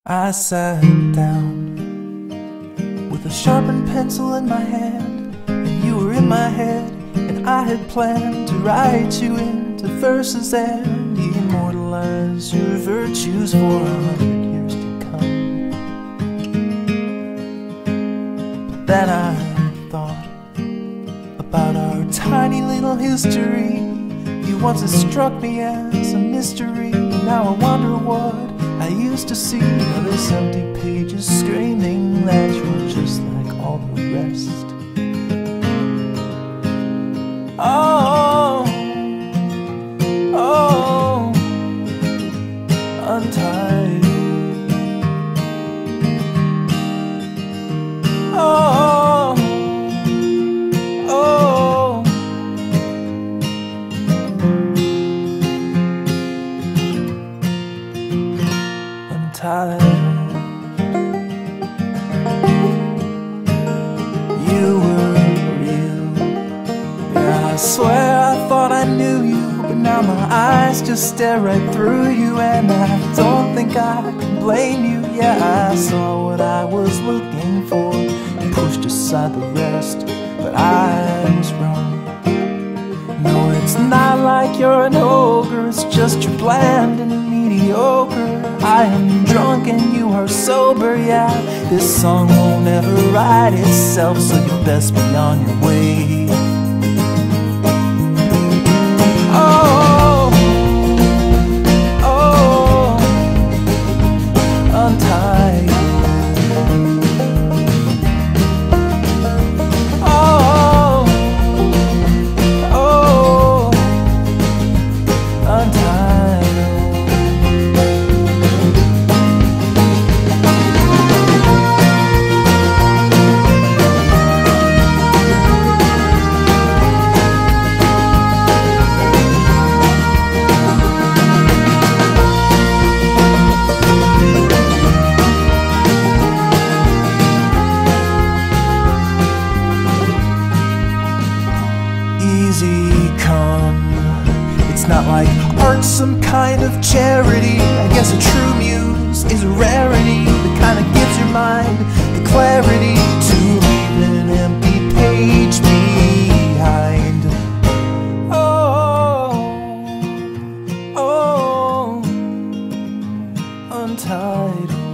I sat down with a sharpened pencil in my hand, and you were in my head, and I had planned to write you into verses and immortalize your virtues for 100 years to come. But then I thought about our tiny little history. You once had struck me as a mystery. Now I wonder what I used to see. Now there's empty pages screaming that you're just like all the rest. Oh, oh, untied. Oh, oh, untied. You were real. Yeah, I swear I thought I knew you, but now my eyes just stare right through you, and I don't think I can blame you. Yeah, I saw what I was looking for and pushed aside the rest, but I was wrong. No, it's not like you're an ogre, it's just you're bland and mediocre. I am drunk and you are sober, yeah. This song won't ever write itself, so you best be on your way. Oh, oh, untied. Oh, oh, untied. Easy come. It's not like art's some kind of charity. I guess a true muse is a rarity that kind of gives your mind the clarity to leave an empty page behind. Oh, oh, untied.